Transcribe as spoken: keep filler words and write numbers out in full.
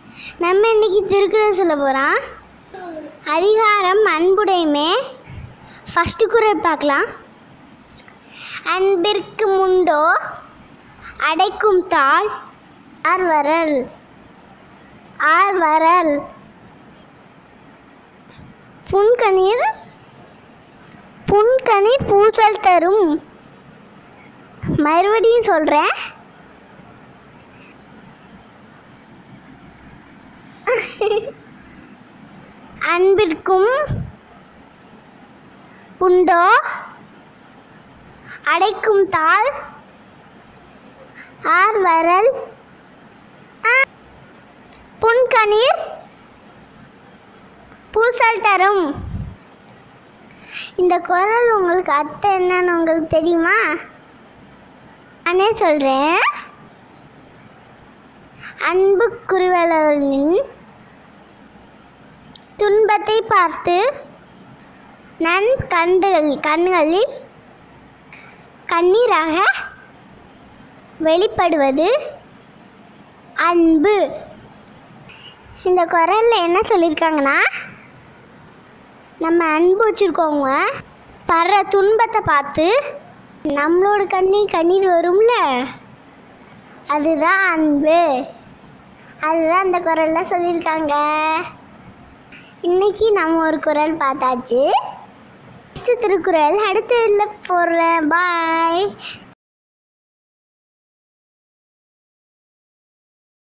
நம்ம இன்னைக்கு திருக்குறள் சொல்ல போகிறோம். அதிகாரம் அன்புடைமை. ஃபஸ்ட்டு குறள் பார்க்கலாம். அன்பிற்கு முண்டோ அடைக்கும் தாள் ஆர் வரல் ஆர் வரல் புன்கணீர் புன்கணீர் பூசல் தரும். மறுபடியும் சொல்கிறேன். அன்பிற்கும் உண்டோ அடைக்கும் தாள் ஆர் வரல் புன்கணீர் பூசல் தரும். இந்த குறள் உங்களுக்கு அர்த்தம் என்னன்னு உங்களுக்கு தெரியுமா? நானே சொல்கிறேன். அன்பு குருவலவனின் துன்பத்தை பார்த்து நன் கண்டுகள் கண்களில் கண்ணீராக வெளிப்படுவது அன்பு. இந்த குறளில் என்ன சொல்லியிருக்காங்கன்னா, நம்ம அன்பு வச்சுருக்கோங்க படுற துன்பத்தை பார்த்து நம்மளோட கண்ணி கண்ணீர் வரும்ல, அதுதான் அன்பு. அதுதான் இந்த குறளில் சொல்லியிருக்காங்க. இன்னைக்கு நம்ம ஒரு குறள் பார்த்தாச்சு. திருக்குறள் அடுத்த வீட்டில் போடுறேன். பாய்.